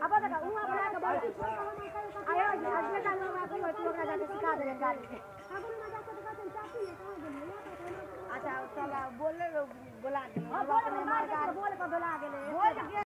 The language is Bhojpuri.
अब देखा ऊ अपना के बोल आयो आज में जानो मैं कोई तू ओकरा जाके सिखा दे गाड़ी